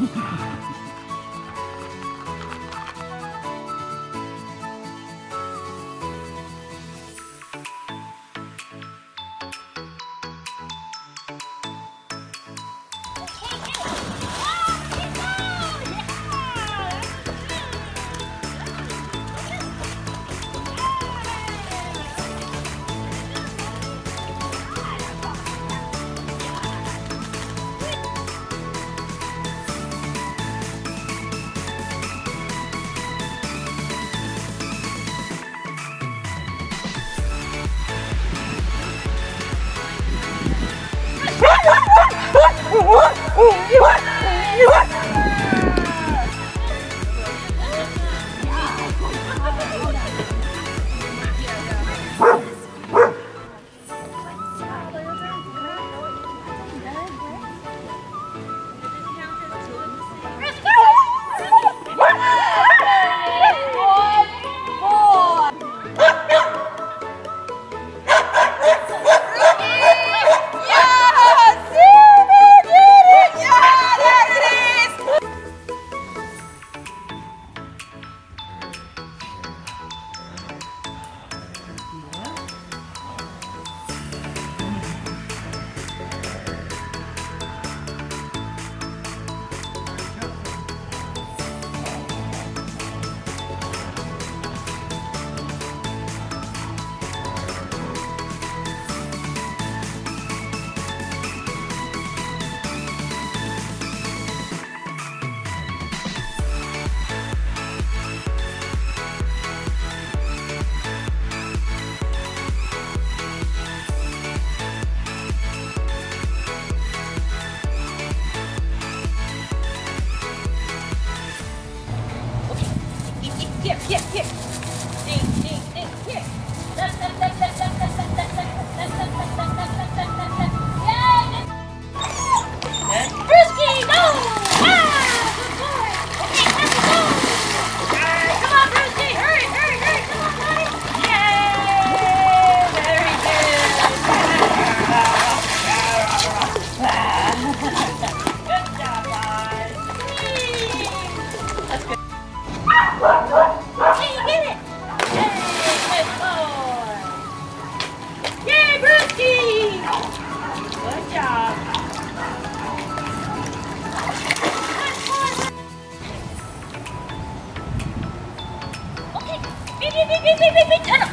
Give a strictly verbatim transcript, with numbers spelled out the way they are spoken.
Here, here, here. Ding, ding, ding, here. Dun, dun, dun, dun, dun, dun, dun, dun, dun, dun, dun, dun, dun, dun, dun, dun, dun. Yay! Good. Brewsky, go! Ah, good boy. Okay, let's go. Alright, come on, Brewsky. Hurry, hurry, hurry. Come on, buddy. Yay! Very good. Good job, guys. That's good. Hey, you get it! Yay, good boy! Yay, Brewsky! Good job! Okay, beep, beep, beep, beep, beep, beep, beep.